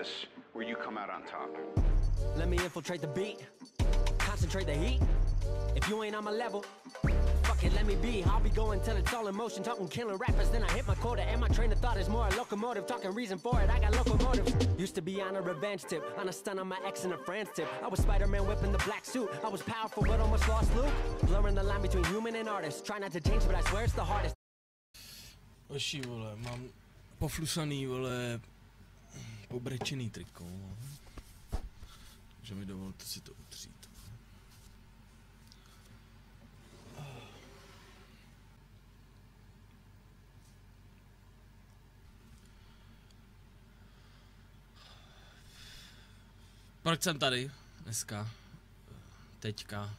this where you come out on top. Let me infiltrate the beat, concentrate the heat. If you ain't on my level, fuck it, let me be. I'll be going till it's all in motion, talking killing rappers, then I hit my quota. And my train of thought is more a locomotive, talking reason for it, I got locomotive. Used to be on a revenge tip, on a stun on my ex and a friend's tip. I was Spider-Man whipping the black suit, I was powerful but almost lost Luke. Blurring the line between human and artist, try not to change but I swear it's the hardest. Oši, vole, mám poflusaný, vole, pobrečený triko, no. Takže mi dovolte si to utřít. Proč jsem tady dneska, teďka?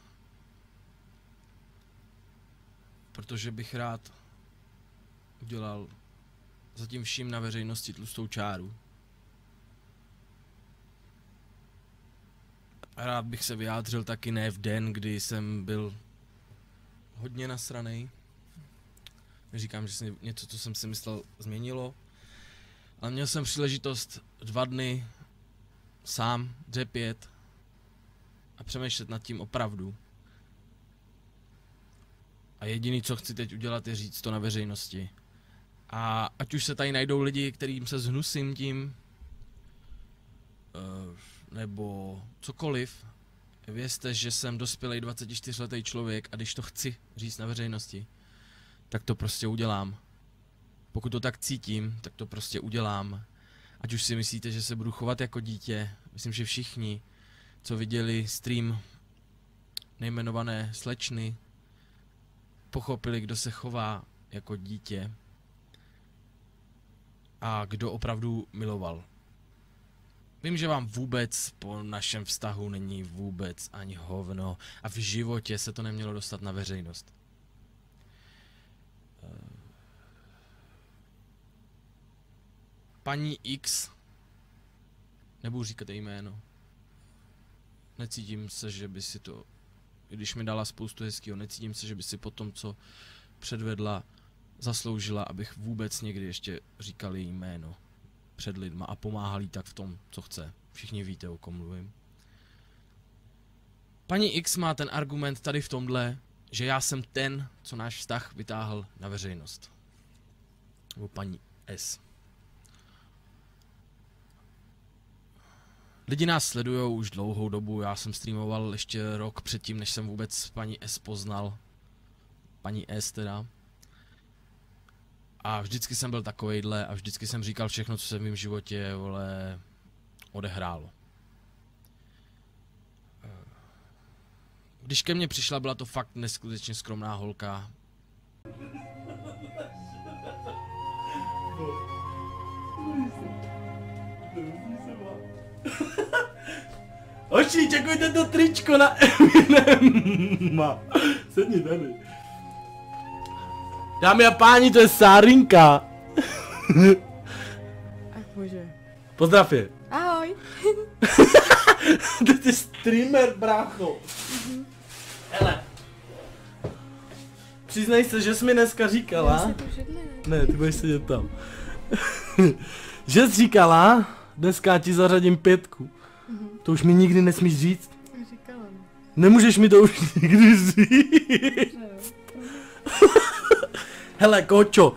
Protože bych rád udělal zatím vším na veřejnosti tlustou čáru. A rád bych se vyjádřil taky ne v den, kdy jsem byl hodně nasranej. Neříkám, že se něco, co jsem si myslel, změnilo. Ale měl jsem příležitost 2 dny sám dřepět a přemýšlet nad tím opravdu. A jediný, co chci teď udělat, je říct to na veřejnosti. A ať už se tady najdou lidi, kterým se zhnusím tím, nebo cokoliv, vězte, že jsem dospělý 24letý člověk a když to chci říct na veřejnosti, tak to prostě udělám. Pokud to tak cítím, tak to prostě udělám. Ať už si myslíte, že se budu chovat jako dítě, myslím, že všichni, co viděli stream nejmenované slečny, pochopili, kdo se chová jako dítě a kdo opravdu miloval. Vím, že vám vůbec po našem vztahu není vůbec ani hovno a v životě se to nemělo dostat na veřejnost. Paní X, nebudu říkat její jméno, necítím se, že by si to, i když mi dala spoustu hezkýho, necítím se, že by si po tom, co předvedla, zasloužila, abych vůbec někdy ještě říkal její jméno před lidma a pomáhal jí tak v tom, co chce. Všichni víte, o kom mluvím. Paní X má ten argument tady v tomhle, že já jsem ten, co náš vztah vytáhl na veřejnost. Nebo paní S. Lidi nás sledujou už dlouhou dobu, já jsem streamoval ještě rok předtím, než jsem vůbec paní S poznal. Paní S teda. A vždycky jsem byl takovejhle a vždycky jsem říkal všechno, co se v mém životě, vole, odehrálo. Když ke mně přišla, byla to fakt neskutečně skromná holka. Oši, čekujte to tričko na Eminema. Sedni tady. Dámy a páni, to je Sárinka. Ach bože. Pozdrav je. Ahoj. Ty jsi streamer, brácho. Hele. Přiznej se, že jsi mi dneska říkala. Ne, ty budeš sedět tam. Že jsi říkala, dneska ti zařadím 5. To už mi nikdy nesmíš říct. Říkala. Nemůžeš mi to už nikdy říct. Hele, kočo.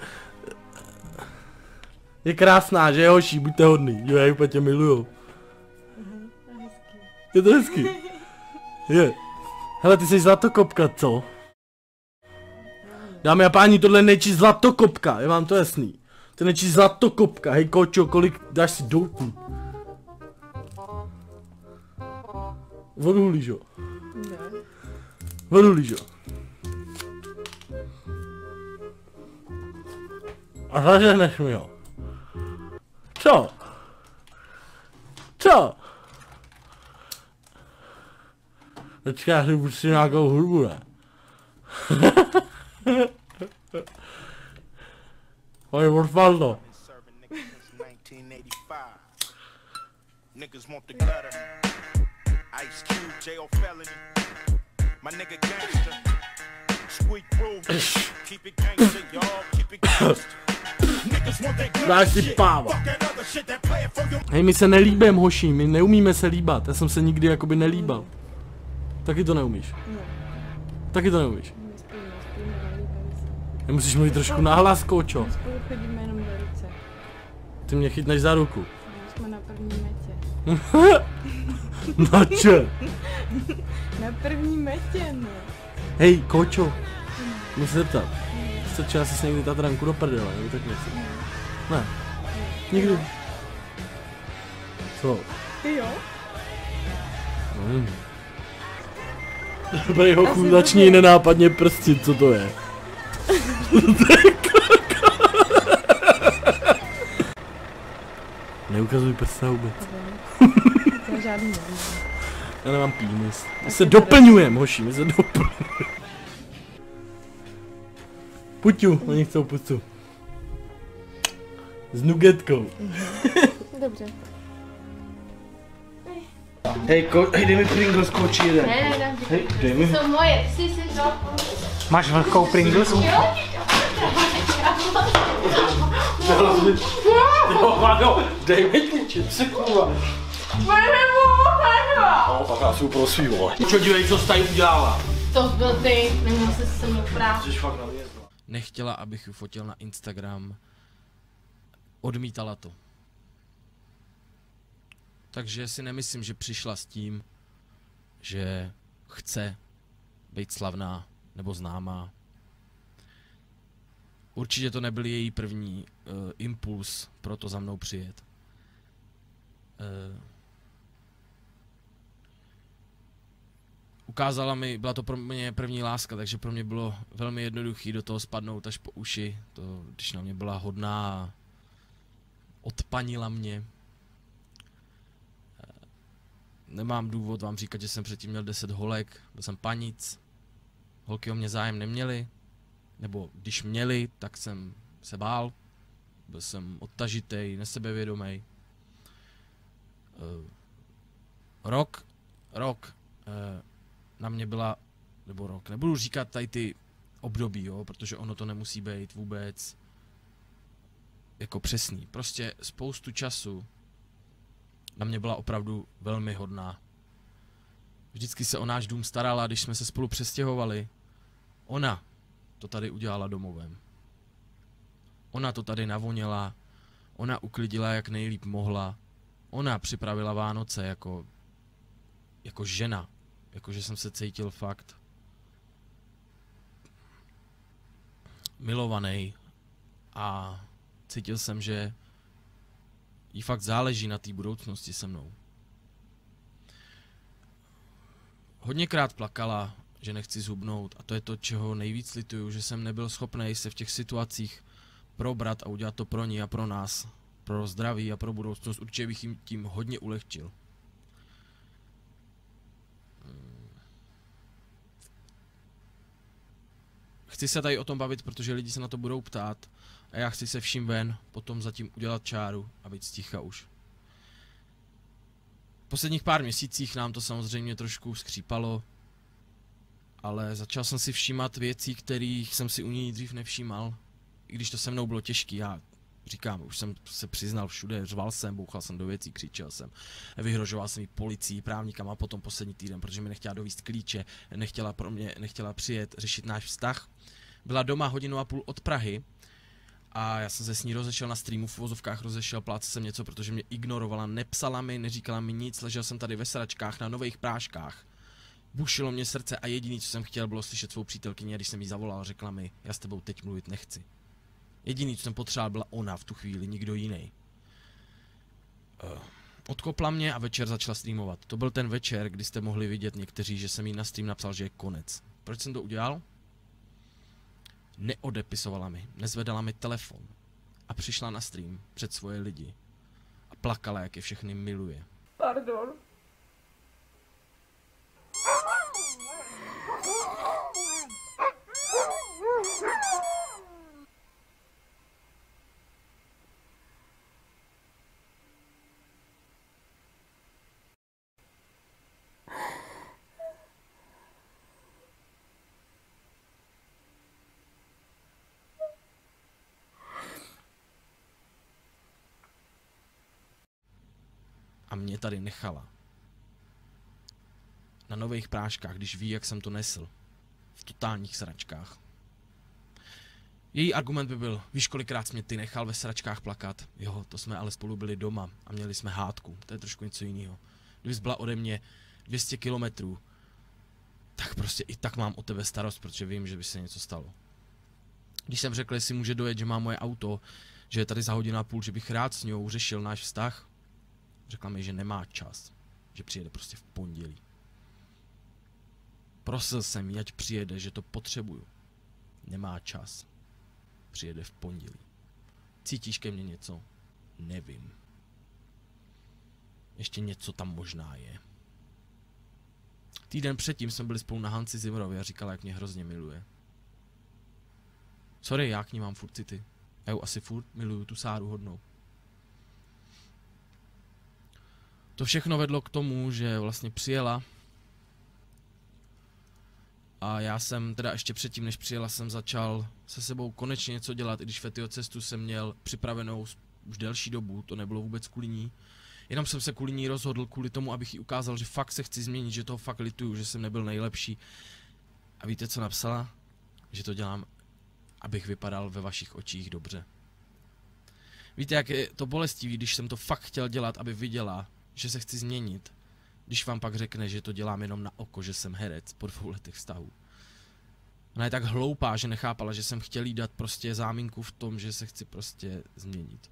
Je krásná, že hoši, buďte hodný. Jo, já úplně tě miluju. Je to hezký. Je. Hele, ty jsi zlatokopka, co? Dámy a páni, tohle je nejčí zlatokopka, je vám to jasný. To je nejčí zlatokopka, hej kočo, kolik dáš si doutní? Vodu lížo. Ne. Vodu lížo. A zaženeš mi ho. Co? Co? Teďka já si pustím nějakou hudbu, ne? Oj, Osvaldo. Niggas want the gutter. Ice Cube, J.O. Felony. My nigga gangster. Squeak rule. Keep it gangster, y'all. Keep it gangster. Niggas Dáš si páva. Hej, my se nelíbem, hoši, my neumíme se líbat. Já jsem se nikdy jakoby nelíbal. Taky to neumíš. Taky to neumíš. Musíš mluvit trošku nahlas, kočo. Spolu chodíme jenom do ruce. Ty mě chytneš za ruku. Jsme na první metě. Na če? Na první metě, no. Hej, kočo. Musím se zeptat. Strčila jsi někdy Tatranku do prdele, nebo tak něco? Ne. Nikdy. Co? Ty jo? Dobrý hochu, začni nenápadně prstit, co to je? Neukazuj prsta vůbec. To je žádný nevím. Já nemám pínis. My se doplňujeme, hoši, my se doplňujeme. Puťu, oni chcou pucu. S nugetkou. Dobře. Hej, dej mi Pringles koči jeden. Ne, dám ti. Hej, dej mi. Jsou moje, psy si to. Máš vlhkou Pringles? Jo? Dej mi ty čipsy, kurva. No, pak já si pro svý, vole. Čo, dívej, co jsi tady udělala? To byl ty, neměl jsi se mnou prát. Jsi fakt na mě. Nechtěla, abych ji fotil na Instagram. Odmítala to. Takže si nemyslím, že přišla s tím, že chce být slavná nebo známá. Určitě to nebyl její první impuls pro to za mnou přijet. Ukázala mi, byla to pro mě první láska, takže pro mě bylo velmi jednoduché do toho spadnout až po uši. To, když na mě byla hodná a odpanila mě. Nemám důvod vám říkat, že jsem předtím měl 10 holek, byl jsem panic. Holky o mě zájem neměly, nebo když měli, tak jsem se bál. Byl jsem odtažitej, nesebevědomej. Rok na mě byla, nebo rok, nebudu říkat tady ty období, jo, protože ono to nemusí být vůbec jako přesný. Prostě spoustu času na mě byla opravdu velmi hodná. Vždycky se o náš dům starala, když jsme se spolu přestěhovali. Ona to tady udělala domovem. Ona to tady navoněla, ona uklidila jak nejlíp mohla. Ona připravila Vánoce jako žena. Jakože jsem se cítil fakt milovaný a cítil jsem, že jí fakt záleží na té budoucnosti se mnou. Hodněkrát plakala, že nechci zhubnout a to je to, čeho nejvíc lituju, že jsem nebyl schopný se v těch situacích probrat a udělat to pro ní a pro nás, pro zdraví a pro budoucnost. Určitě bych jim tím hodně ulehčil. Chci se tady o tom bavit, protože lidi se na to budou ptát a já chci se vším ven, potom zatím udělat čáru a být sticha už. V posledních pár měsících nám to samozřejmě trošku skřípalo, ale začal jsem si všímat věcí, kterých jsem si u ní dřív nevšímal. I když to se mnou bylo těžké, já říkám, už jsem se přiznal všude, řval jsem, bouchal jsem do věcí, křičel jsem, vyhrožoval jsem jí policii, právníkama a potom poslední týden, protože mi nechtěla dovízt klíče, nechtěla přijet, řešit náš vztah. Byla doma 1,5 hodiny od Prahy a já jsem se s ní rozešel na streamu, v uvozovkách rozešel, plácel jsem něco, protože mě ignorovala, nepsala mi, neříkala mi nic, ležel jsem tady ve sračkách na nových práškách. Bušilo mě srdce a jediné, co jsem chtěl, bylo slyšet svou přítelkyni a když jsem jí zavolal, řekla mi, já s tebou teď mluvit nechci. Jediný, co jsem potřeboval, byla ona v tu chvíli, nikdo jiný. Odkopla mě a večer začala streamovat. To byl ten večer, kdy jste mohli vidět někteří, že jsem jí na stream napsal, že je konec. Proč jsem to udělal? Neodepisovala mi, nezvedala mi telefon a přišla na stream před svoje lidi a plakala, jak je všechny miluje. Pardon. A mě tady nechala. Na nových práškách, když ví, jak jsem to nesl. V totálních sračkách. Její argument by byl, víš, kolikrát jsi mě ty nechal ve sračkách plakat? Jo, to jsme ale spolu byli doma a měli jsme hádku. To je trošku něco jiného. Kdybys byla ode mě 200 kilometrů, tak prostě i tak mám o tebe starost, protože vím, že by se něco stalo. Když jsem řekl, jestli může dojet, že má moje auto, že je tady za 1,5 hodiny, že bych rád s ňou řešil náš vztah, řekla mi, že nemá čas, že přijede prostě v pondělí. Prosil jsem jí, ať přijede, že to potřebuju. Nemá čas. Přijede v pondělí. Cítíš ke mně něco? Nevím. Ještě něco tam možná je. Týden předtím jsme byli spolu na Hanci Zimmerově a říkala, jak mě hrozně miluje. Sorry, já k ní mám furt city. Já ju asi furt miluju, tu Sáru hodnou. To všechno vedlo k tomu, že vlastně přijela. A já jsem teda ještě předtím, než přijela, jsem začal se sebou konečně něco dělat, i když Fetyho cestu jsem měl připravenou už delší dobu, to nebylo vůbec kvůli ní. Jenom jsem se kvůli ní rozhodl, kvůli tomu, abych jí ukázal, že fakt se chci změnit, že toho fakt lituju, že jsem nebyl nejlepší. A víte, co napsala? Že to dělám, abych vypadal ve vašich očích dobře. Víte, jak je to bolestivý, když jsem to fakt chtěl dělat, aby viděla, že se chci změnit. Když vám pak řekne, že to dělám jenom na oko, že jsem herec po 2 letech vztahu. Ona je tak hloupá, že nechápala, že jsem chtěl jí dát prostě záminku v tom, že se chci prostě změnit.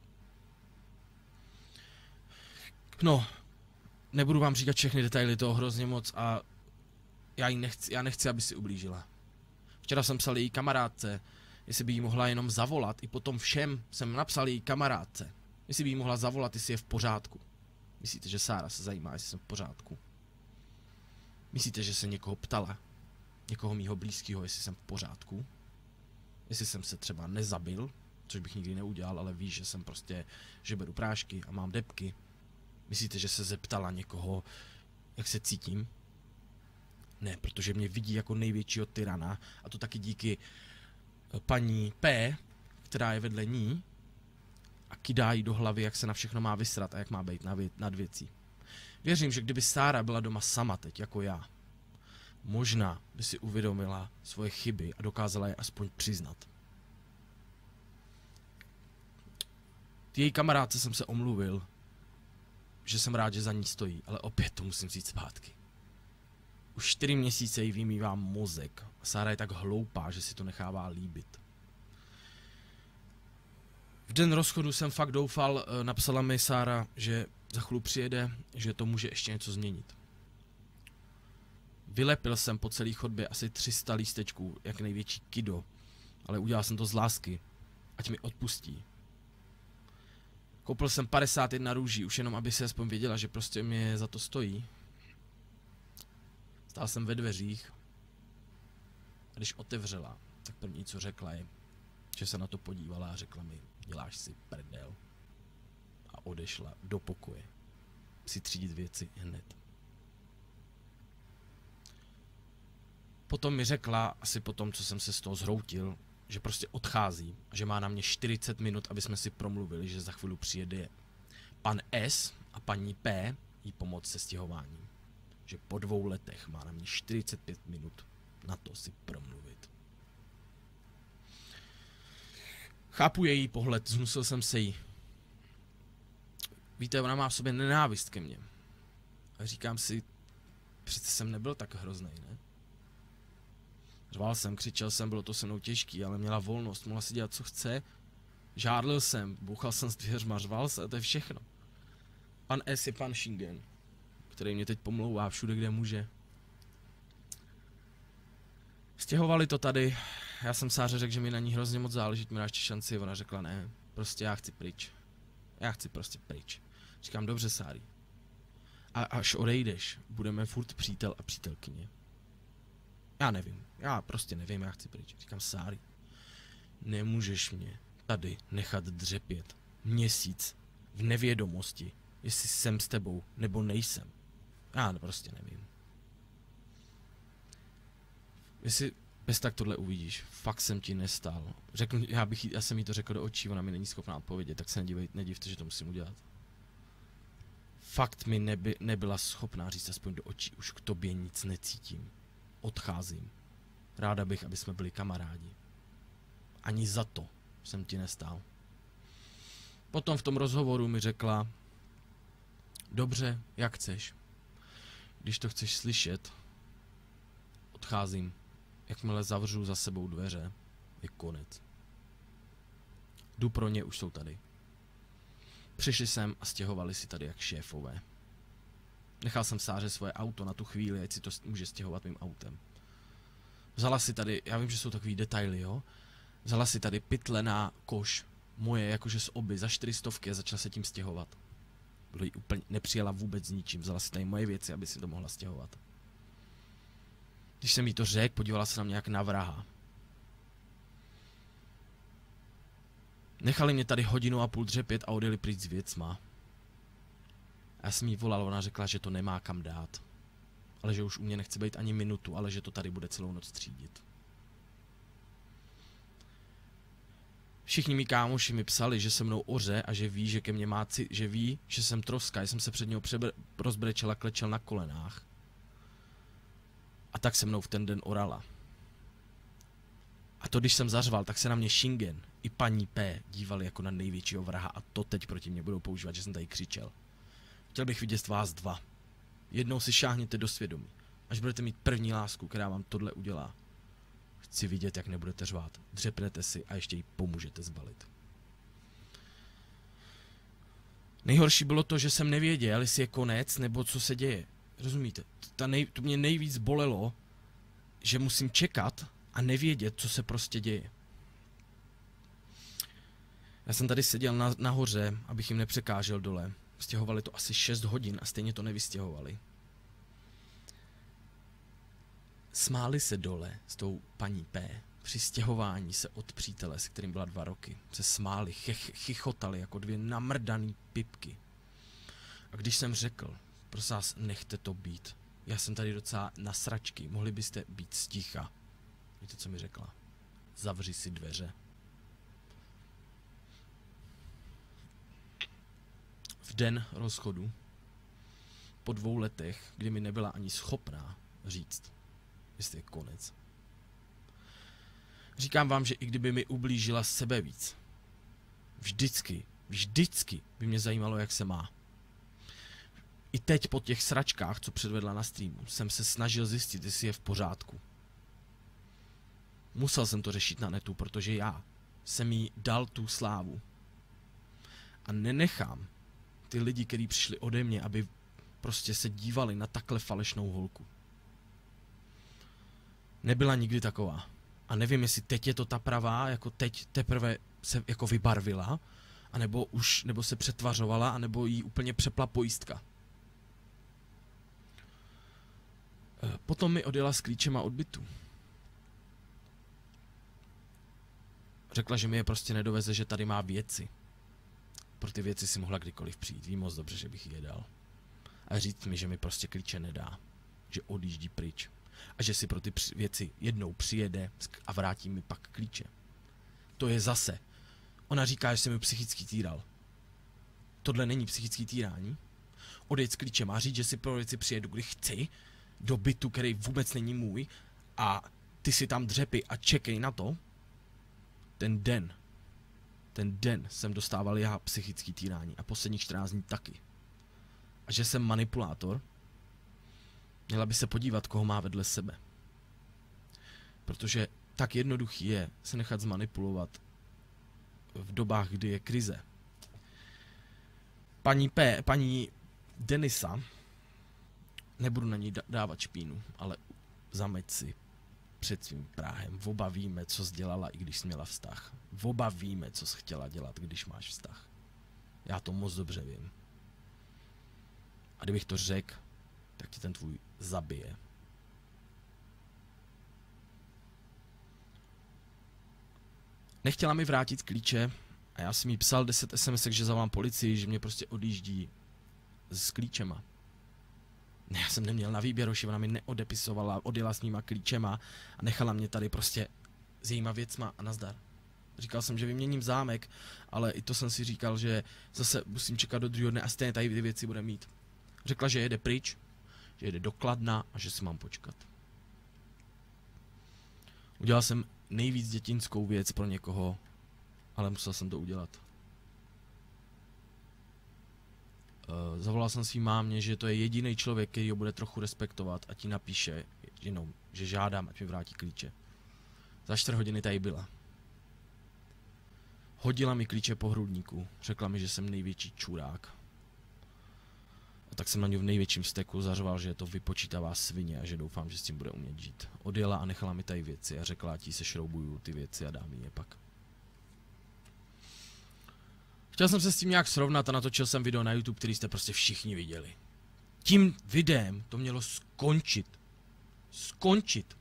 No, nebudu vám říkat všechny detaily, toho hrozně moc a já nechci, aby si ublížila. Včera jsem psal její kamarádce, jestli by jí mohla jenom zavolat, i potom všem jsem napsal její kamarádce, jestli by jí mohla zavolat, jestli je v pořádku. Myslíte, že Sára se zajímá, jestli jsem v pořádku? Myslíte, že se někoho ptala? Někoho mýho blízkého, jestli jsem v pořádku? Jestli jsem se třeba nezabil, což bych nikdy neudělal, ale víš, že jsem prostě, že beru prášky a mám debky. Myslíte, že se zeptala někoho, jak se cítím? Ne, protože mě vidí jako největšího tyrana a to taky díky paní P, která je vedle ní a kydá jí do hlavy, jak se na všechno má vysrat a jak má být nad věcí. Věřím, že kdyby Sára byla doma sama teď, jako já, možná by si uvědomila svoje chyby a dokázala je aspoň přiznat. Její kamarádce jsem se omluvil, že jsem rád, že za ní stojí, ale opět to musím říct zpátky. Už 4 měsíce jí vymývám mozek a Sára je tak hloupá, že si to nechává líbit. V den rozchodu jsem fakt doufal, napsala mi Sára, že za chvíli přijede, že to může ještě něco změnit. Vylepil jsem po celé chodbě asi 300 lístečků, jak největší kido, ale udělal jsem to z lásky, ať mi odpustí. Koupil jsem 51 růží, už jenom aby se aspoň věděla, že prostě mě za to stojí. Stál jsem ve dveřích a když otevřela, tak první co řekla je, že se na to podívala a řekla mi, děláš si prdel. A odešla do pokoje si třídit věci hned. Potom mi řekla, asi po tom, co jsem se z toho zhroutil, že prostě odchází a že má na mě 40 minut, aby jsme si promluvili, že za chvíli přijede pan S a paní P jí pomoct se stěhováním. Že po 2 letech má na mě 45 minut na to si promluvit. Chápu její pohled, znusil jsem se jí. Víte, ona má v sobě nenávist ke mně. A říkám si, přece jsem nebyl tak hroznej, ne? Řval jsem, křičel jsem, bylo to se mnou těžký, ale měla volnost, mohla si dělat, co chce. Žádlil jsem, bouchal jsem s dvěřma, řval se, to je všechno. Pan S je pan Shingen, který mě teď pomlouvá všude, kde může. Stěhovali to tady, já jsem Sáře řekl, že mi na ní hrozně moc záleží, mi dá ještě šanci, ona řekla ne, prostě já chci pryč. Já chci prostě pryč. Říkám, dobře Sári. A až odejdeš, budeme furt přítel a přítelkyně. Já nevím, já prostě nevím, já chci pryč. Říkám, Sári, nemůžeš mě tady nechat dřepět měsíc v nevědomosti, jestli jsem s tebou nebo nejsem. Já prostě nevím. Jestli bez tak tohle uvidíš, fakt jsem ti nestál. Řekl, já jsem jí to řekl do očí, ona mi není schopná odpovědět, tak se nedivte, že to musím udělat. fakt mi nebyla schopná říct aspoň do očí, už k tobě nic necítím. Odcházím. Ráda bych, aby jsme byli kamarádi. Ani za to jsem ti nestál. Potom v tom rozhovoru mi řekla, dobře, jak chceš. Když to chceš slyšet, odcházím. Jakmile zavřu za sebou dveře, je konec. Jdu pro ně, už jsou tady. Přišli sem a stěhovali si tady jak šéfové. Nechal jsem Sáře svoje auto na tu chvíli, ať si to může stěhovat mým autem. Vzala si tady, já vím, že jsou takový detaily, jo? Vzala si tady pytle na koš, moje, jakože z oby, za 400 a začala se tím stěhovat. Bylo jí úplně, nepřijela vůbec s ničím, vzala si tady moje věci, aby si to mohla stěhovat. Když jsem jí to řekl, podívala se na mě jak na vraha. Nechali mě tady 1,5 hodiny dřepět a odjeli pryč s věcma. A já jsem jí volal, ona řekla, že to nemá kam dát. Ale že už u mě nechce být ani minutu, ale že to tady bude celou noc třídit. Všichni mý kámoši mi psali, že se mnou oře a že ví, že ke mně má že ví, že jsem troska, že jsem se před něho rozbrečel a klečel na kolenách. A tak se mnou v ten den orala. A to, když jsem zařval, tak se na mě Shingen i paní P dívali jako na největšího vraha a to teď proti mě budou používat, že jsem tady křičel. Chtěl bych vidět vás dva. Jednou si šáhněte do svědomí, až budete mít první lásku, která vám tohle udělá. Chci vidět, jak nebudete řvát, dřepnete si a ještě jí pomůžete zbalit. Nejhorší bylo to, že jsem nevěděl, jestli je konec, nebo co se děje. Rozumíte? To mě nejvíc bolelo, že musím čekat a nevědět, co se prostě děje. Já jsem tady seděl nahoře, abych jim nepřekážel dole. Stěhovali to asi 6 hodin a stejně to nevystěhovali. Smáli se dole s tou paní P. Při stěhování se od přítele, se kterým byla 2 roky. Se smáli, chichotali jako 2 namrdaný pipky. A když jsem řekl, prosím vás, nechte to být. Já jsem tady docela na sračky, mohli byste být sticha. Víte, co mi řekla? Zavři si dveře. V den rozchodu, po 2 letech, kdy mi nebyla ani schopná říct, jestli je konec. Říkám vám, že i kdyby mi ublížila sebe víc, vždycky by mě zajímalo, jak se má. I teď po těch sračkách, co předvedla na streamu, jsem se snažil zjistit, jestli je v pořádku. Musel jsem to řešit na netu, protože já jsem jí dal tu slávu. A nenechám ty lidi, kteří přišli ode mě, aby prostě se dívali na takhle falešnou holku. Nebyla nikdy taková. A nevím, jestli teď je to ta pravá, jako teď teprve se jako vybarvila, nebo se přetvařovala, anebo jí úplně přepla pojistka. Potom mi odjela s klíčema od bytu. Řekla, že mi je prostě nedoveze, že tady má věci. Pro ty věci si mohla kdykoliv přijít. Ví moc dobře, že bych jí je dal. A říct mi, že mi prostě klíče nedá. Že odjíždí pryč. A že si pro ty věci jednou přijede a vrátí mi pak klíče. To je zase. Ona říká, že jsem mi psychicky týral. Tohle není psychický týrání. Odejít s klíčem a říct, že si pro věci přijedu, kdy chci, do bytu, který vůbec není můj, a ty si tam dřepy a čekej na to. Ten den jsem dostával já psychický týrání a posledních 14 dní taky. A že jsem manipulátor, měla by se podívat, koho má vedle sebe. Protože tak jednoduchý je se nechat zmanipulovat v dobách, kdy je krize. Paní Denisa, nebudu na ní dávat špínu, ale zameť si před svým práhem. Oba víme, co jsi dělala, i když jsi měla vztah. Oba víme, co jsi chtěla dělat, když máš vztah. Já to moc dobře vím. A kdybych to řekl, tak ti ten tvůj zabije. Nechtěla mi vrátit klíče a já jsem jí psal 10 SMS, že zavolám policii, že mě prostě odjíždí s klíčema. Já jsem neměl na výběr, ona mi neodepisovala, odjela s mýma klíčema a nechala mě tady prostě s jejíma věcma a nazdar. Říkal jsem, že vyměním zámek, ale i to jsem si říkal, že zase musím čekat do 2. dne a stejně tady ty věci bude mít. Řekla, že jede pryč, že jede do Kladna a že si mám počkat. Udělal jsem nejvíc dětinskou věc pro někoho, ale musel jsem to udělat. Zavolal jsem svým mámě, že to je jediný člověk, který ho bude trochu respektovat a ti napíše jenom, že žádám, ať mi vrátí klíče. Za 4 hodiny tady byla. Hodila mi klíče po hrudníku, řekla mi, že jsem největší čurák. A tak jsem na ní v největším steku zařval, že je to vypočítavá svině a že doufám, že s tím bude umět žít. Odjela a nechala mi tady věci a řekla, ať jí se šroubuju ty věci a dám mi je pak. Chtěl jsem se s tím nějak srovnat a natočil jsem video na YouTube, který jste prostě všichni viděli. Tím videem to mělo skončit. Skončit.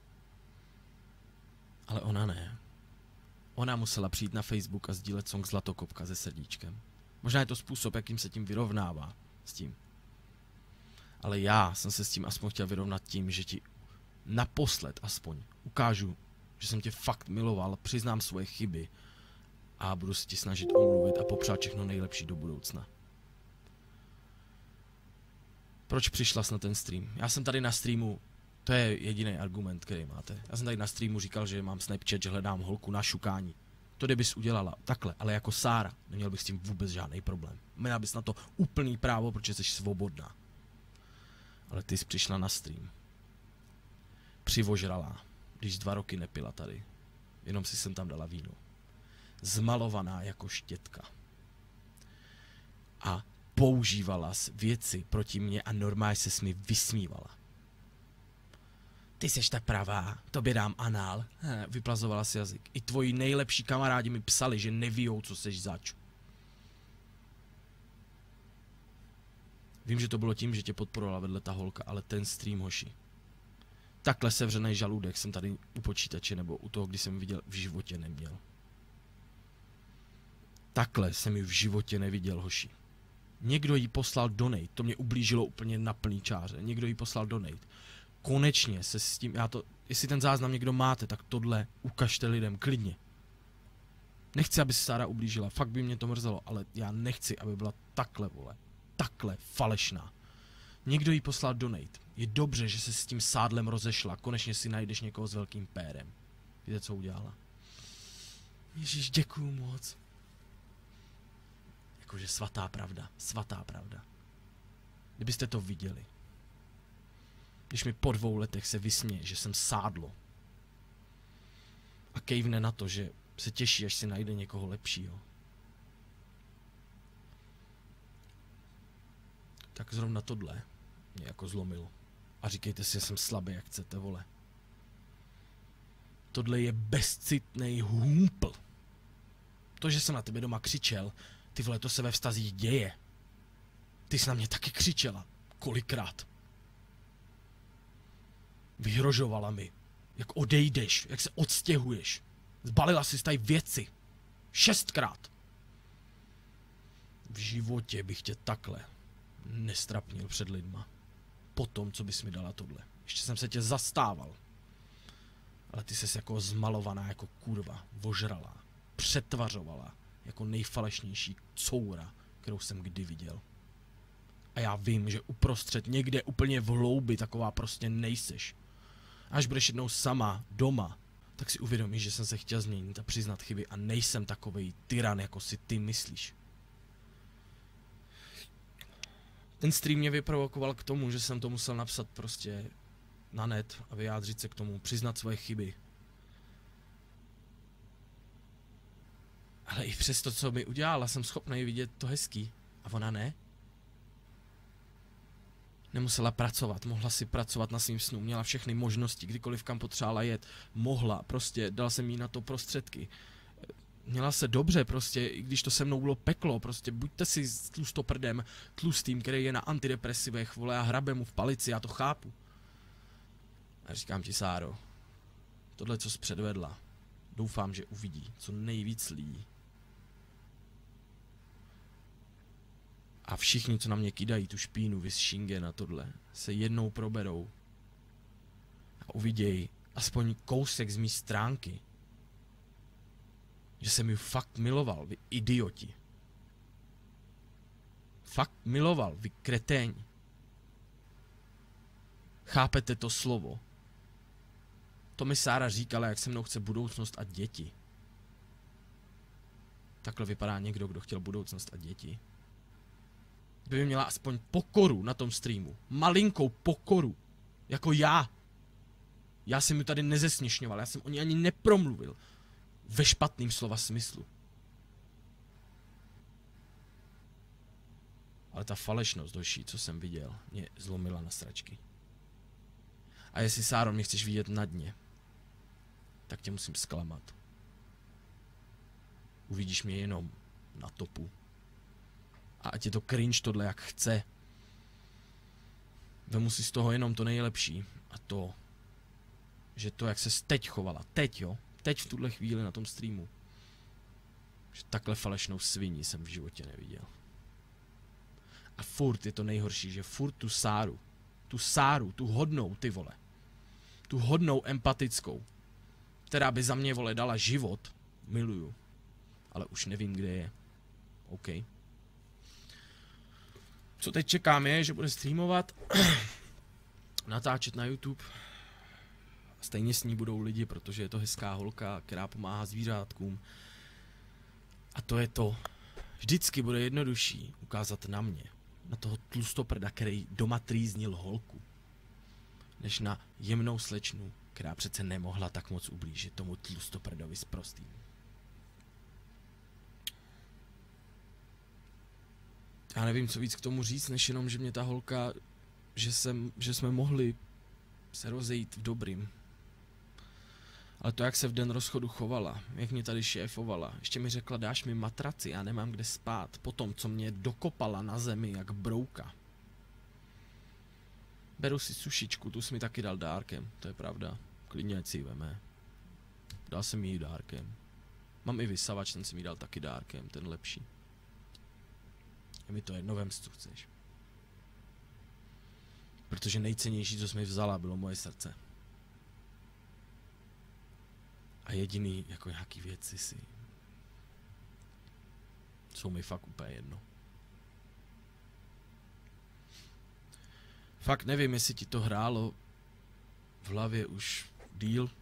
Ale ona ne. Ona musela přijít na Facebook a sdílet song Zlatokopka se srdíčkem. Možná je to způsob, jakým se tím vyrovnává s tím. Ale já jsem se s tím aspoň chtěl vyrovnat tím, že ti naposled aspoň ukážu, že jsem tě fakt miloval, přiznám svoje chyby a budu se ti snažit omluvit a popřát všechno nejlepší do budoucna. Proč přišla na ten stream? Já jsem tady na streamu, to je jediný argument, který máte. Já jsem tady na streamu říkal, že mám Snapchat, že hledám holku na šukání. To kdybys udělala takhle, ale jako Sára, neměl bych s tím vůbec žádný problém. Měla bys na to úplný právo, protože jsi svobodná. Ale ty jsi přišla na stream. Přivožralá, když 2 roky nepila tady. Jenom si sem tam dala víno. Zmalovaná jako štětka. A používala věci proti mně a normálně se mi vysmívala. Ty seš ta pravá, tobě dám anál. Vyplazovala si jazyk. I tvoji nejlepší kamarádi mi psali, že nevíjou, co seš zač. Vím, že to bylo tím, že tě podporovala vedle ta holka, ale ten stream, hoši. Takhle sevřený žaludek jsem tady u počítače nebo u toho, když jsem viděl, v životě neměl. Takhle jsem ji v životě neviděl, hoši. Někdo jí poslal donate, to mě ublížilo úplně na plný čáře. Někdo jí poslal donate. Konečně se s tím, jestli ten záznam někdo máte, tak tohle ukažte lidem klidně. Nechci, aby se Sára ublížila, fakt by mě to mrzelo, ale já nechci, aby byla takhle, vole. Takhle falešná. Někdo jí poslal donate. Je dobře, že se s tím sádlem rozešla. Konečně si najdeš někoho s velkým pérem. Víte, co udělala? Ježíš, děkuju moc. Jakože svatá pravda. Svatá pravda. Kdybyste to viděli. Když mi po 2 letech se vysměje, že jsem sádlo. A kejvne na to, že se těší, až si najde někoho lepšího. Tak zrovna tohle mě jako zlomilo. A říkejte si, že jsem slabý, jak chcete, vole. Tohle je bezcitnej humpl. To, že jsem na tebe doma křičel, ty vole, to se ve vztazích děje. Ty jsi na mě taky křičela. Kolikrát. Vyhrožovala mi. Jak odejdeš, jak se odstěhuješ. Zbalila si tady věci. 6krát. V životě bych tě takhle nestrapnil před lidma. Po tom, co bys mi dala tohle. Ještě jsem se tě zastával. Ale ty ses jako zmalovaná, jako kurva, vožralá, přetvařovala, jako nejfalešnější coura, kterou jsem kdy viděl. A já vím, že uprostřed někde úplně v hloubi taková prostě nejseš. Až budeš jednou sama, doma, tak si uvědomíš, že jsem se chtěl změnit a přiznat chyby a nejsem takovej tyran, jako si ty myslíš. Ten stream mě vyprovokoval k tomu, že jsem to musel napsat prostě na net a vyjádřit se k tomu, přiznat svoje chyby. Ale i přes to, co mi udělala, jsem schopný vidět to hezký. A ona ne? Nemusela pracovat, mohla si pracovat na svým snu, měla všechny možnosti, kdykoliv kam potřebovala jet, mohla, prostě dal jsem jí na to prostředky. Měla se dobře prostě, i když to se mnou bylo peklo, prostě buďte si s tlustoprdem, tlustým, který je na antidepresivech, vole, a hrabe mu v palici, já to chápu. A říkám ti, Sáro, tohle, co jsi předvedla, doufám, že uvidí co nejvíc lidí. A všichni, co na mě kidají tu špínu, vys Shingen a tohle, se jednou proberou a uvidějí aspoň kousek z mý stránky. Že jsem ji fakt miloval, vy idioti. Fakt miloval, vy kreténi. Chápete to slovo? To mi Sára říkala, jak se mnou chce budoucnost a děti. Takhle vypadá někdo, kdo chtěl budoucnost a děti. Kdyby měla aspoň pokoru na tom streamu. Malinkou pokoru. Jako já. Já jsem ju tady nezesměšňoval, já jsem o ní ani nepromluvil. Ve špatným slova smyslu. Ale ta falešnost doší, co jsem viděl, mě zlomila na sračky. A jestli, Sáro, mě chceš vidět na dně, tak tě musím zklamat. Uvidíš mě jenom na topu. A ať je to cringe tohle jak chce. Vemu si z toho jenom to nejlepší. A to, že to, jak ses teď chovala, teď jo, teď v tuhle chvíli na tom streamu, že takhle falešnou sviní jsem v životě neviděl. A furt je to nejhorší, že furt tu Sáru, tu hodnou, ty vole, tu hodnou empatickou, která by za mě, vole, dala život, miluju, ale už nevím, kde je. OK. Co teď čekám je, že bude streamovat, natáčet na YouTube. Stejně s ní budou lidi, protože je to hezká holka, která pomáhá zvířátkům. A to je to. Vždycky bude jednodušší ukázat na mě, na toho tlustoprda, který doma trýznil holku, než na jemnou slečnu, která přece nemohla tak moc ublížit tomu tlustoprdovi sprostým. Já nevím, co víc k tomu říct, než jenom, že mě ta holka, že jsme mohli se rozejít v dobrým. Ale to, jak se v den rozchodu chovala, jak mě tady šéfovala, ještě mi řekla, dáš mi matraci, já nemám kde spát, potom, co mě dokopala na zemi jak brouka. Beru si sušičku, tu jsi mi taky dal dárkem, to je pravda, klidně ať si ji veme. Dal jsem jí dárkem. Mám i vysavač, ten si mi dal taky dárkem, ten lepší. Je mi to jedno, vem si, co chceš. Protože nejcennější, co jsi mi vzala, bylo moje srdce. A jediný, jako nějaký věci si jsou mi fakt úplně jedno. Fakt nevím, jestli ti to hrálo v hlavě už díl,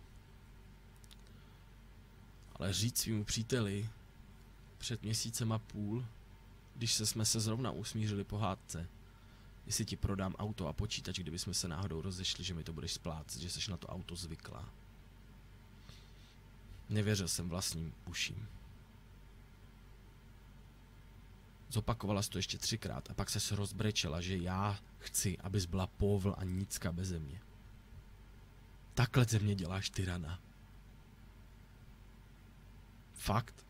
ale říct svýmu příteli před měsícem a půl, když jsme se zrovna usmířili po hádce, jestli ti prodám auto a počítač, kdyby jsme se náhodou rozešli, že mi to budeš splácet, že jsi na to auto zvyklá. Nevěřil jsem vlastním uším. Zopakovala jsi to ještě 3krát a pak ses rozbrečela, že já chci, abys byla povl a nicka beze mě. Takhle ze mě děláš tyrana. Fakt?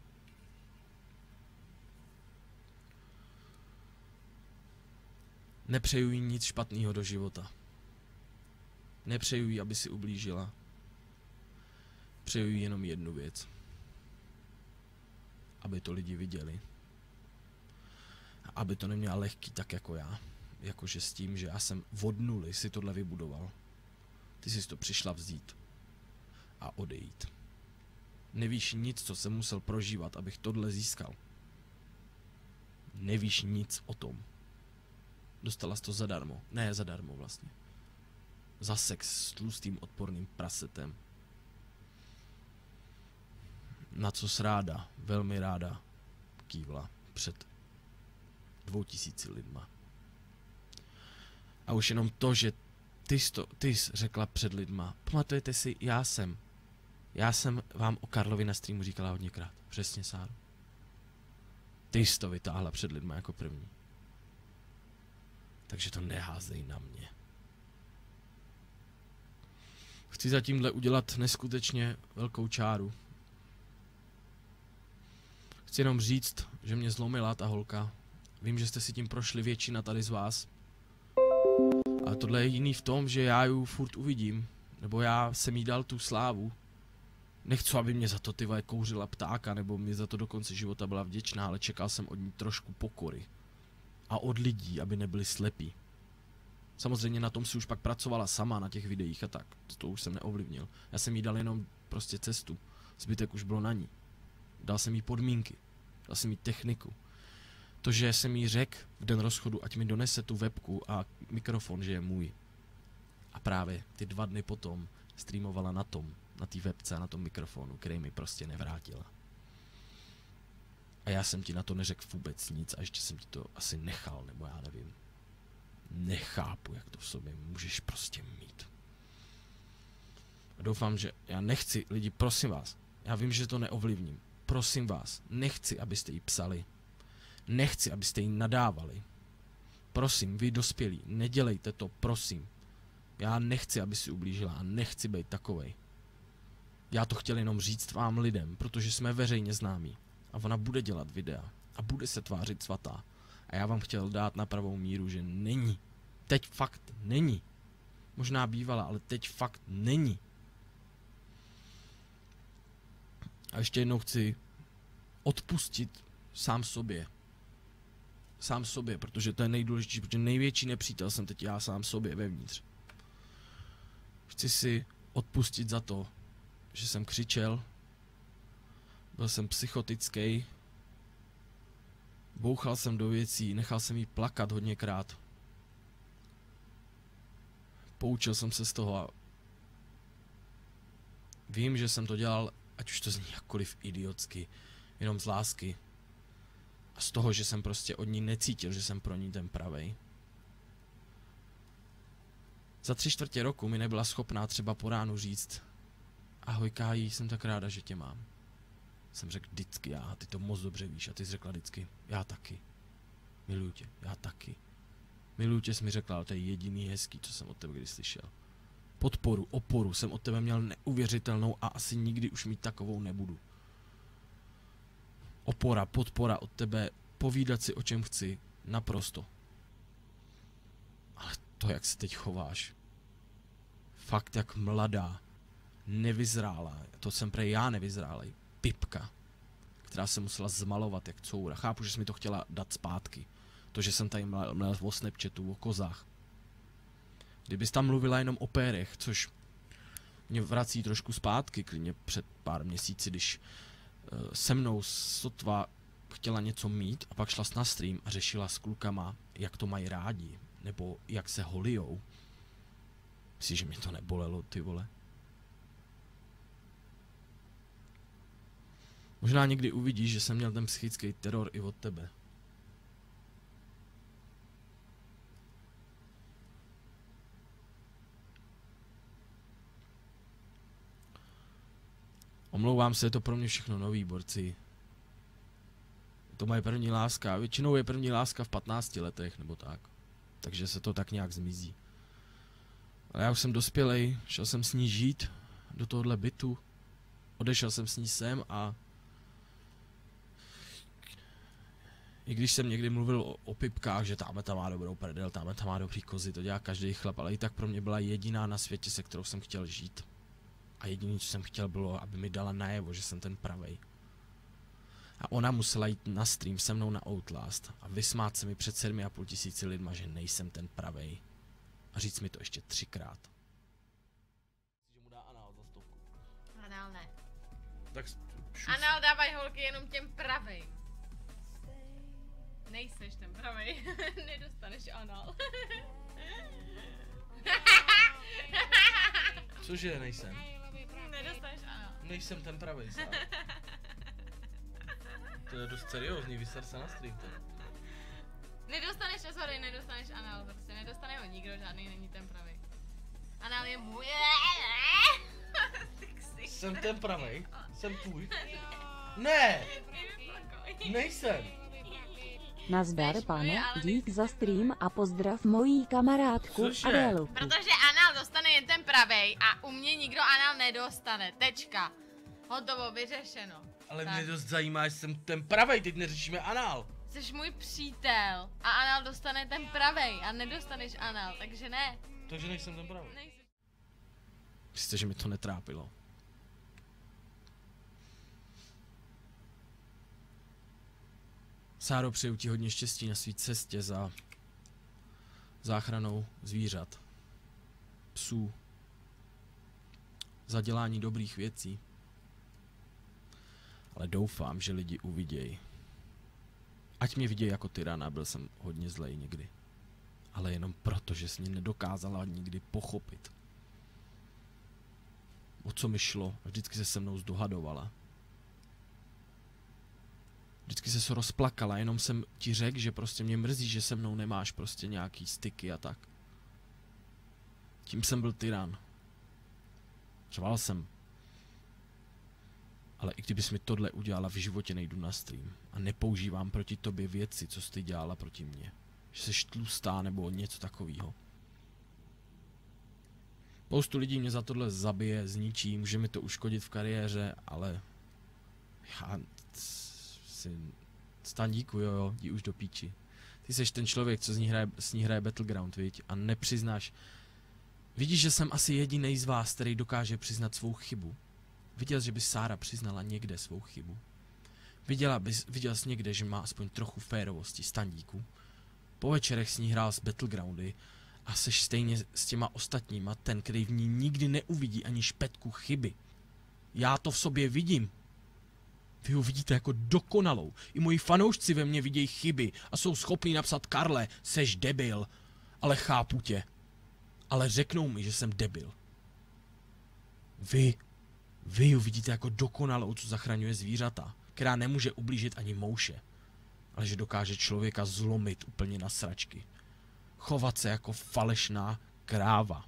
Nepřeju jí nic špatného do života. Nepřeju jí, aby si ublížila. Přeju jí jenom jednu věc. Aby to lidi viděli. A aby to neměla lehký tak jako já. Jakože s tím, že já jsem od nuly si tohle vybudoval. Ty jsi to přišla vzít. A odejít. Nevíš nic, co jsem musel prožívat, abych tohle získal. Nevíš nic o tom. Dostala jsi to zadarmo. Ne, zadarmo vlastně. Za sex s tlustým odporným prasetem. Na co jsi ráda, velmi ráda kývla před 2000 lidma. A už jenom to, že ty jsi řekla před lidma, pamatujete si, já jsem vám o Karlovi na streamu říkala hodněkrát. Přesně, Sáro. Ty jsi to vytáhla před lidma jako první. Takže to neházej na mě. Chci za tímhle udělat neskutečně velkou čáru. Chci jenom říct, že mě zlomila ta holka. Vím, že jste si tím prošli většina tady z vás. Ale tohle je jiný v tom, že já ju furt uvidím. Nebo já jsem jí dal tu slávu. Nechci, aby mě za to ty vole kouřila ptáka, nebo mi za to do konce života byla vděčná, ale čekal jsem od ní trošku pokory. A od lidí, aby nebyli slepí. Samozřejmě na tom si už pak pracovala sama na těch videích a tak. To už jsem neovlivnil. Já jsem jí dal jenom prostě cestu. Zbytek už bylo na ní. Dal jsem jí podmínky. Dal jsem jí techniku. To, že jsem jí řekl v den rozchodu, ať mi donese tu webku a mikrofon, že je můj. A právě ty 2 dny potom streamovala na té webce a na tom mikrofonu, který mi prostě nevrátila. A já jsem ti na to neřekl vůbec nic a ještě jsem ti to asi nechal, nebo já nevím. Nechápu, jak to v sobě můžeš prostě mít. A doufám, že já nechci, lidi, prosím vás, já vím, že to neovlivním. Prosím vás, nechci, abyste jí psali. Nechci, abyste jí nadávali. Prosím, vy dospělí, nedělejte to, prosím. Já nechci, aby si ublížila a nechci být takovej. Já to chtěl jenom říct vám lidem, protože jsme veřejně známí. A ona bude dělat videa a bude se tvářit svatá. A já vám chtěl dát na pravou míru, že není. Teď fakt není. Možná bývala, ale teď fakt není. A ještě jednou chci odpustit sám sobě. Sám sobě, protože to je nejdůležitější, protože největší nepřítel jsem teď já sám sobě vevnitř. Chci si odpustit za to, že jsem křičel, byl jsem psychotický, bouchal jsem do věcí, nechal jsem jí plakat hodněkrát. Poučil jsem se z toho a vím, že jsem to dělal, ať už to zní jakkoliv idiotsky, jenom z lásky. A z toho, že jsem prostě od ní necítil, že jsem pro ní ten pravej. Za 3/4 roku mi nebyla schopná třeba po ránu říct: ahoj Káji, jsem tak ráda, že tě mám. Jsem řekl vždycky já, ty to moc dobře víš, a ty jsi řekla vždycky: já taky. Miluju tě, já taky. Miluju tě jsi mi řekla, ale to je jediný hezký, co jsem od tebe kdy slyšel. Podporu, oporu jsem od tebe měl neuvěřitelnou a asi nikdy už mít takovou nebudu. Opora, podpora od tebe, povídat si o čem chci, naprosto. Ale to, jak se teď chováš, fakt jak mladá, nevyzrálá, to jsem prej já nevyzrálej, pipka, která se musela zmalovat jak coura. Chápu, že jsi mi to chtěla dát zpátky. To, že jsem tady mlel o Snapchatu, o kozách. Kdybys tam mluvila jenom o pérech, což mě vrací trošku zpátky, klidně před pár měsíci, když se mnou sotva chtěla něco mít a pak šla na stream a řešila s klukama, jak to mají rádi, nebo jak se holijou. Myslíš, že mě to nebolelo, ty vole? Možná někdy uvidíš, že jsem měl ten psychický teror i od tebe. Omlouvám se, je to pro mě všechno nový, borci. Je to moje první láska. Většinou je první láska v 15 letech, nebo tak. Takže se to tak nějak zmizí. Ale já už jsem dospělej, šel jsem s ní žít do tohohle bytu. Odešel jsem s ní sem a... I když jsem někdy mluvil o pipkách, že táme tam má dobrou prdel, táme tam má dobrý kozy, to dělá každý chlap, ale i tak pro mě byla jediná na světě, se kterou jsem chtěl žít. A jediné, co jsem chtěl, bylo, aby mi dala najevo, že jsem ten pravej. A ona musela jít na stream se mnou na Outlast a vysmát se mi před 7,5 000 lidma, že nejsem ten pravej. A říct mi to ještě 3krát. Že mu dá anál za 100. Anál ne. Tak Anál dávají holky jenom těm pravej. Nejseš ten pravej. Nedostaneš anál. Cože nejsem? Nedostaneš anál. Nejsem ten pravej, sám. To je dost seriózní, vysar se na stream to. Nedostaneš, sorry, nedostaneš anál, prostě nedostane ho nikdo, žádný není ten pravej. Anál je můj. Jsem ten pravej? Jsem tvůj? Ne! Nejsem! Nazdar, pane, dík za stream a pozdrav mojí kamarádku Adélu. Protože anál dostane jen ten pravej a u mě nikdo anál nedostane, tečka. Hotovo, vyřešeno. Ale tak. mě dost zajímá, že jsem ten pravej, teď neřešíme anál. Jsi můj přítel a anál dostane ten pravej a nedostaneš anál, takže ne. Takže nejsem ten pravej. Nejsi... Myslíte, že mi to netrápilo? Sáro, přeju ti hodně štěstí na svý cestě za záchranou zvířat, psů, za dělání dobrých věcí. Ale doufám, že lidi uvidějí. Ať mě vidějí jako tyrana, byl jsem hodně zlej někdy. Ale jenom proto, že jsi mě nedokázala nikdy pochopit. O co mi šlo? Vždycky se mnou zdohadovala. Vždycky se rozplakala, jenom jsem ti řekl, že prostě mě mrzí, že se mnou nemáš prostě nějaký styky a tak. Tím jsem byl tyran. Řval jsem. Ale i kdybys mi tohle udělala, v životě nejdu na stream. A nepoužívám proti tobě věci, co jsi dělala proti mně. Že jsi tlustá nebo něco takového. Spoustu lidí mě za tohle zabije, zničí, může mi to uškodit v kariéře, ale já si Staníku, jo, jdi už do píči. Ty seš ten člověk, co s ní hraje Battleground, viď? A nepřiznáš. Vidíš, že jsem asi jedinej z vás, který dokáže přiznat svou chybu. Viděl jsi, že by Sára přiznala někde svou chybu. Viděl jsi někde, že má aspoň trochu férovosti, Standíku. Po večerech s ní hrál s Battlegroundy a seš stejně s těma ostatníma ten, který v ní nikdy neuvidí ani špetku chyby. Já to v sobě vidím. Vy ho vidíte jako dokonalou. I moji fanoušci ve mně vidějí chyby a jsou schopní napsat: Karle, seš debil. Ale chápu tě. Ale řeknou mi, že jsem debil. Vy ho vidíte jako dokonalou, co zachraňuje zvířata, která nemůže ublížit ani mouše, ale že dokáže člověka zlomit úplně na sračky. Chovat se jako falešná kráva.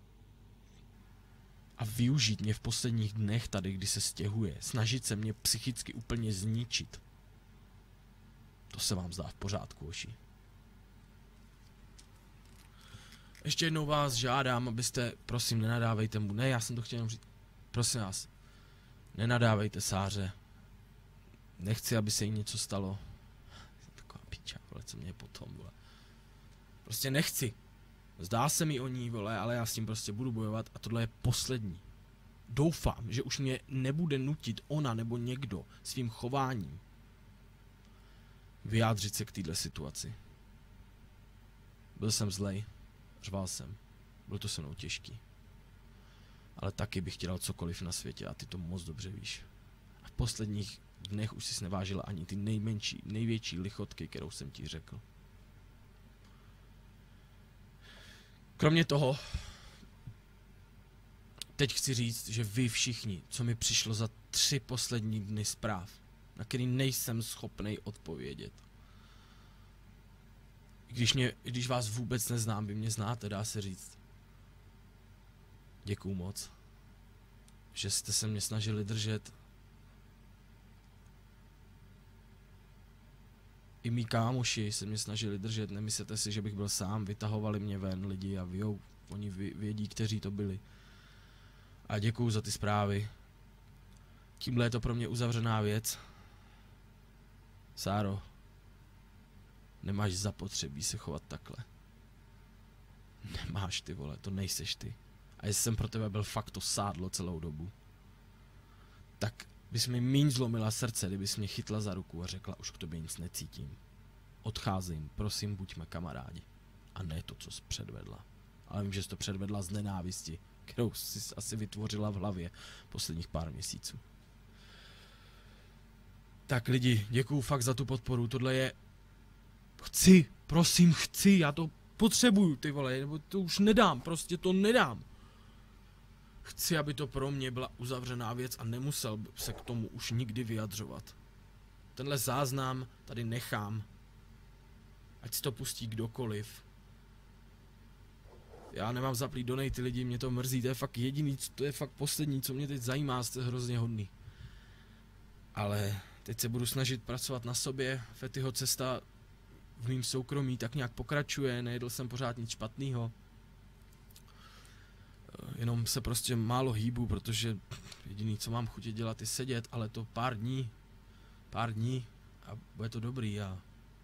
A využít mě v posledních dnech tady, kdy se stěhuje. Snažit se mě psychicky úplně zničit. To se vám zdá v pořádku, oši. Ještě jednou vás žádám, abyste, prosím, nenadávejte mu. Ne, já jsem to chtěl jenom říct. Prosím vás, nenadávejte Sáře. Nechci, aby se jí něco stalo. Taková píča, vole, co mě potom, vole. Prostě nechci. Zdá se mi o ní, vole, ale já s tím prostě budu bojovat a tohle je poslední. Doufám, že už mě nebude nutit ona nebo někdo svým chováním vyjádřit se k téhle situaci. Byl jsem zlej, řval jsem, bylo to se mnou těžký. Ale taky bych chtěl cokoliv na světě a ty to moc dobře víš. A v posledních dnech už jsi nevážila ani ty největší lichotky, kterou jsem ti řekl. Kromě toho, teď chci říct, že vy všichni, co mi přišlo za 3 poslední dny zpráv, na který nejsem schopnej odpovědět. Když vás vůbec neznám, vy mě znáte, dá se říct. Děkuju moc, že jste se mě snažili držet. I mý kámoši se mě snažili držet, nemyslete si, že bych byl sám, vytahovali mě ven lidi a oni vědí, kteří to byli. A děkuju za ty zprávy. Tímhle je to pro mě uzavřená věc. Sáro, nemáš zapotřebí se chovat takhle. Nemáš, ty vole, to nejseš ty. A jestli jsem pro tebe byl fakt to sádlo celou dobu, tak bys mi míň zlomila srdce, kdybys mě chytla za ruku a řekla: už k tobě nic necítím. Odcházím, prosím, buďme kamarádi. A ne to, co jsi předvedla. Ale vím, že jsi to předvedla z nenávisti, kterou jsi asi vytvořila v hlavě posledních pár měsíců. Tak lidi, děkuju fakt za tu podporu, tohle je... Chci, prosím, chci, já to potřebuju, ty vole, nebo to už nedám, prostě to nedám. Chci, aby to pro mě byla uzavřená věc a nemusel se k tomu už nikdy vyjadřovat. Tenhle záznam tady nechám. Ať si to pustí kdokoliv. Já nemám zaplý donaty, lidi, mě to mrzí, to je fakt jediný, to je fakt poslední, co mě teď zajímá, jste hrozně hodný. Ale teď se budu snažit pracovat na sobě, Fetyho cesta v mým soukromí tak nějak pokračuje, nejedl jsem pořád nic špatného. Jenom se prostě málo hýbu, protože jediný, co mám chutě dělat, je sedět, ale to pár dní a bude to dobrý a...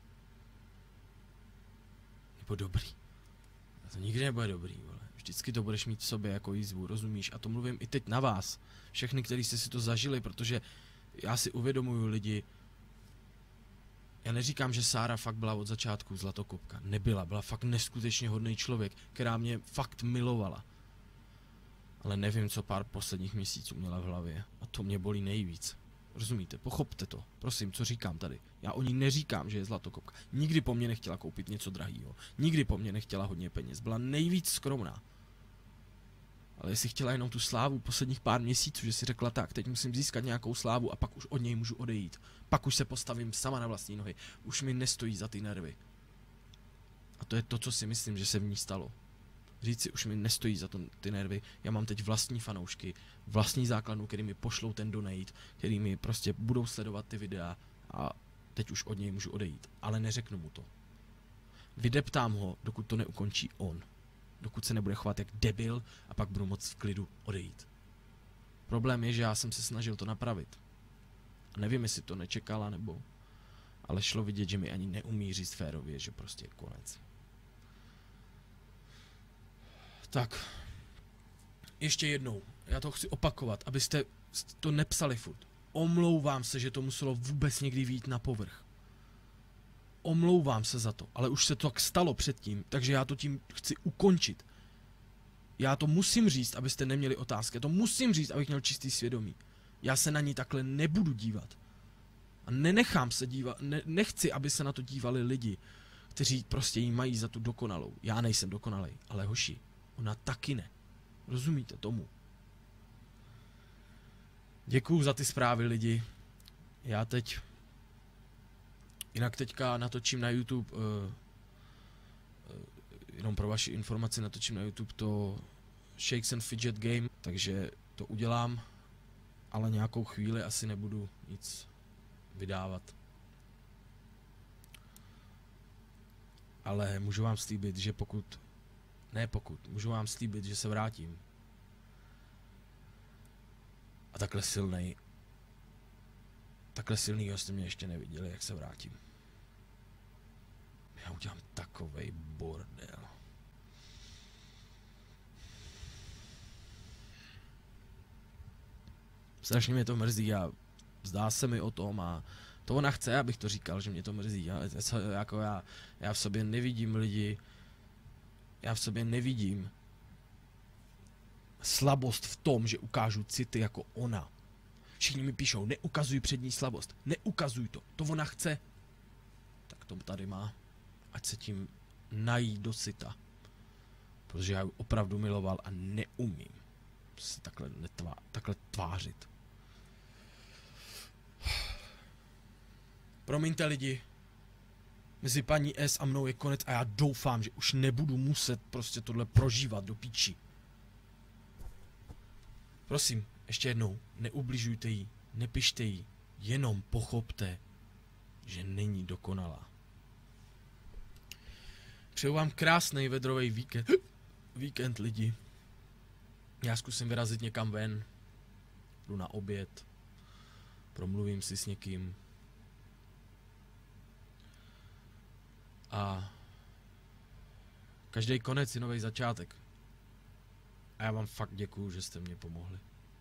Nebo dobrý. A to nikdy nebude dobrý, vole. Vždycky to budeš mít v sobě jako jízvu, rozumíš? A to mluvím i teď na vás. Všechny, kteří jste si to zažili, protože já si uvědomuju lidi. Já neříkám, že Sára fakt byla od začátku zlatokopka. Nebyla, byla fakt neskutečně hodný člověk, která mě fakt milovala. Ale nevím, co pár posledních měsíců měla v hlavě. A to mě bolí nejvíc. Rozumíte? Pochopte to. Prosím, co říkám tady. Já o ní neříkám, že je zlatokopka. Nikdy po mně nechtěla koupit něco drahýho. Nikdy po mně nechtěla hodně peněz. Byla nejvíc skromná. Ale jestli chtěla jenom tu slávu posledních pár měsíců, že si řekla tak, teď musím získat nějakou slávu a pak už od něj můžu odejít. Pak už se postavím sama na vlastní nohy. Už mi nestojí za ty nervy. A to je to, co si myslím, že se v ní stalo. Říct si, už mi nestojí za to ty nervy. Já mám teď vlastní fanoušky, vlastní základnu, který mi pošlou ten donate, který mi prostě budou sledovat ty videa a teď už od něj můžu odejít. Ale neřeknu mu to. Vydeptám ho, dokud to neukončí on. Dokud se nebude chovat jak debil a pak budu moct v klidu odejít. Problém je, že já jsem se snažil to napravit. A nevím, jestli to nečekala nebo... Ale šlo vidět, že mi ani neumí říct férově, že prostě je konec. Tak. Ještě jednou. Já to chci opakovat, abyste to nepsali furt. Omlouvám se, že to muselo vůbec někdy vyjít na povrch. Omlouvám se za to, ale už se to tak stalo předtím, takže já to tím chci ukončit. Já to musím říct, abyste neměli otázky. Já to musím říct, abych měl čistý svědomí. Já se na ní takhle nebudu dívat. A nenechám se dívat, nechci, aby se na to dívali lidi, kteří prostě jí mají za tu dokonalou. Já nejsem dokonalej, ale hoši, ona taky ne. Rozumíte tomu? Děkuju za ty zprávy, lidi. Já teď... Jinak teďka natočím na YouTube, jenom pro vaši informaci, natočím na YouTube to Shakes and Fidget Game, takže to udělám, ale nějakou chvíli asi nebudu nic vydávat. Ale můžu vám slíbit, že můžu vám slíbit, že se vrátím. A takhle silnýho jste mě ještě neviděli, jak se vrátím. Já udělám takovej bordel. Strašně mě to mrzí a zdá se mi o tom a to ona chce, abych to říkal, že mě to mrzí, ale jako já v sobě nevidím lidi, já v sobě nevidím slabost v tom, že ukážu city jako ona. Všichni mi píšou, neukazuj přední slabost, neukazuj to, to ona chce. Tak to tady má, ať se tím nají do syta. Protože já ji opravdu miloval a neumím se takhle tvářit. Promiňte lidi, mezi paní S a mnou je konec a já doufám, že už nebudu muset prostě tohle prožívat do píči. Prosím, ještě jednou, neubližujte jí, nepište jí, jenom pochopte, že není dokonalá. Přeju vám krásný vedrový víkend lidi. Já zkusím vyrazit někam ven, jdu na oběd, promluvím si s někým. A každý konec je nový začátek. A já vám fakt děkuju, že jste mě pomohli.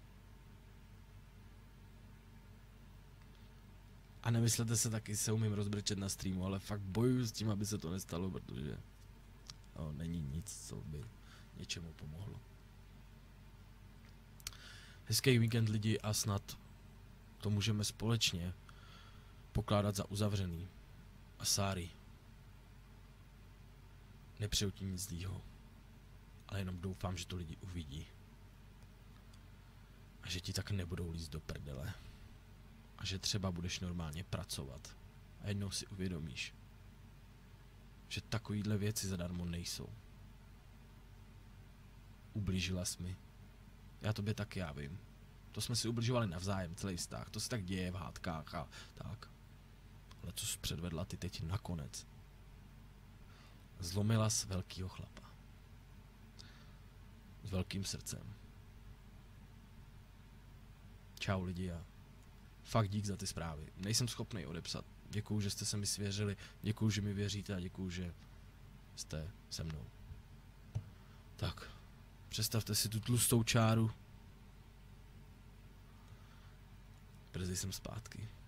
A nemyslete se taky, se umím rozbrčet na streamu, ale fakt bojuju s tím, aby se to nestalo, protože není nic, co by něčemu pomohlo. Hezký víkend lidi a snad to můžeme společně pokládat za uzavřený. A Sári, nepřeju ti nic zlýho, ale jenom doufám, že to lidi uvidí. A že ti tak nebudou lízt do prdele. A že třeba budeš normálně pracovat. A jednou si uvědomíš, že takovýhle věci zadarmo nejsou. Ublížila jsi mi. Já tobě taky, já vím. To jsme si ubližovali navzájem, celý vztah. To se tak děje v hádkách a tak. Ale co jsi předvedla ty teď nakonec? Zlomila s velkýho chlapa. S velkým srdcem. Čau lidi a fakt dík za ty zprávy. Nejsem schopný odepsat. Děkuju, že jste se mi svěřili, děkuju, že mi věříte a děkuju, že jste se mnou. Tak, představte si tu tlustou čáru. Brzy jsem zpátky.